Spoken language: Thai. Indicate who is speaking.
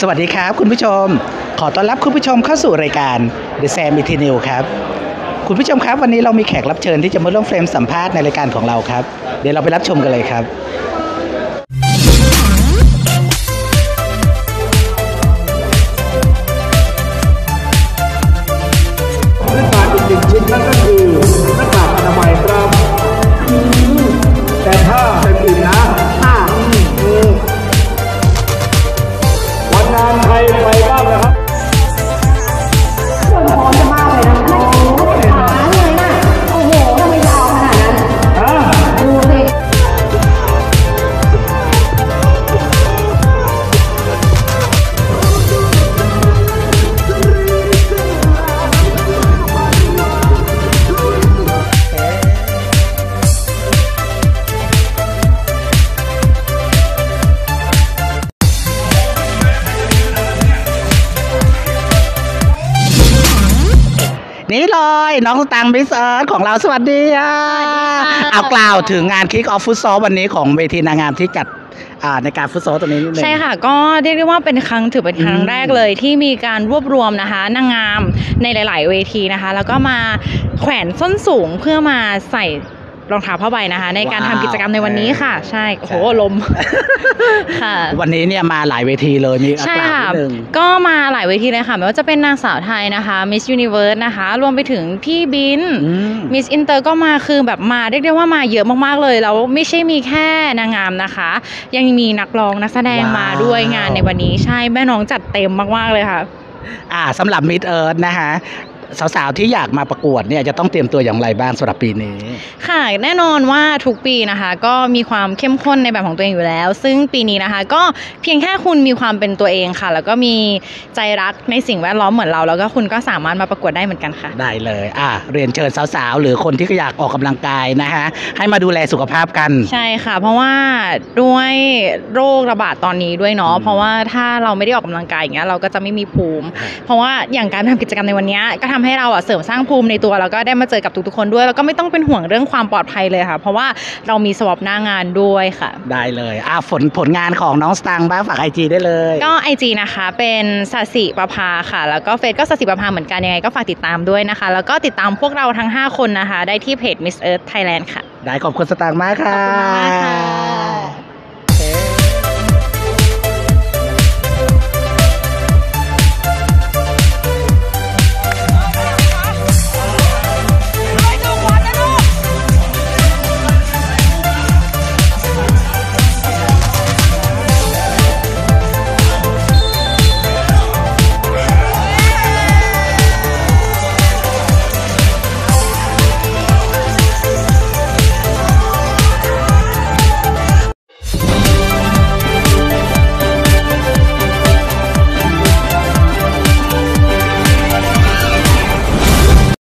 Speaker 1: วัสดีครับคุณผู้ชมขอต้อนรับคุณผู้ชมเข้าสู่รายการ The Sam Eternal ครับคุณผู้ชมครับวันนี้เรามีแขกรับเชิญที่จะมาร่วมเฟรมสัมภาษณ์ในรายการของเราครับเดี๋ยวเราไปรับชมกันเลยครับ
Speaker 2: หน้ากากอีกหนึ่งชิ้นนั่นก็คือหน้ากากอนามัยครับแต่ถ้าเป็นอื่นนะวันงานใครไปบ้างนะครับ
Speaker 3: ส่วนพร้อมจะมากเลยนะไม่ขาเลยนะโอ้โหทำไมยาวขนาดนั้นดูสิ
Speaker 1: นี่เลยน้องสตังค์มิสเอิร์ธของเราสวัสดีเอากล่าวถึงงานคิกออฟฟุตซอลวันนี้ของเวทีนางงามที่จัดในการฟุตซอลตัวนี้นิดนึง
Speaker 4: ใช่ค่ะก็เรียกได้ว่าเป็นถือเป็นครั้งแรกเลยที่มีการรวบรวมนะคะนางงามในหลายๆเวทีนะคะแล้วก็มาแขวนส้นสูงเพื่อมาใส่รองเท้าผ้าใบนะคะในการทำกิจกรรมในวันนี้ค่ะใช่โอ้โหลมค่ะ
Speaker 1: วันนี้เนี่ยมาหลายเวทีเลยมี
Speaker 4: ใช่ค่ะก็มาหลายเวทีเลยค่ะไม่ว่าจะเป็นนางสาวไทยนะคะ Miss Universe นะคะรวมไปถึงพี่บิน Miss Inter ก็มาคือแบบมาเรียกได้ว่ามาเยอะมากๆเลยแล้วไม่ใช่มีแค่นางงามนะคะยังมีนักร้องนักแสดงมาด้วยงานในวันนี้ใช่แม่น้องจัดเต็มมากๆเลยค่ะ
Speaker 1: สำหรับ Miss Earth นะคะสาวๆที่อยากมาประกวดเนี่ยจะต้องเตรียมตัวอย่างไรบ้างสำหรับปีนี้
Speaker 4: ค่ะแน่นอนว่าทุกปีนะคะก็มีความเข้มข้นในแบบของตัวเองอยู่แล้วซึ่งปีนี้นะคะก็เพียงแค่คุณมีความเป็นตัวเองค่ะแล้วก็มีใจรักในสิ่งแวดล้อมเหมือนเราแล้วก็คุณก็สามารถมาประกวดได้เหมือนกันค่ะ
Speaker 1: ได้เลยเรียนเชิญสาวๆหรือคนที่อยากออกกำลังกายนะคะให้มาดูแลสุขภาพกัน
Speaker 4: ใช่ค่ะเพราะว่าด้วยโรคระบาดตอนนี้ด้วยเนาะเพราะว่าถ้าเราไม่ได้ออกกำลังกายอย่างเงี้ยเราก็จะไม่มีภูมิเพราะว่าอย่างการทำกิจกรรมในวันนี้ก็ทำให้เราเสริมสร้างภูมิในตัวแล้วก็ได้มาเจอกับทุกๆคนด้วยแล้วก็ไม่ต้องเป็นห่วงเรื่องความปลอดภัยเลยค่ะเพราะว่าเรามีสวอปหน้างานด้วยค่ะ
Speaker 1: ได้เลยผลงานของน้องสตังค์บ้างฝาก IG ได้เลย
Speaker 4: ก็ IG นะคะเป็นสสิประภาค่ะแล้วก็เฟซก็สสิประภาเหมือนกันยังไงก็ฝากติดตามด้วยนะคะแล้วก็ติดตามพวกเราทั้ง5คนนะคะได้ที่เพจ Miss Earth Thailand ค่ะ
Speaker 1: ได้ขอบคุณสตังค์มากค่ะ
Speaker 4: ขอบคุณมากค่ะ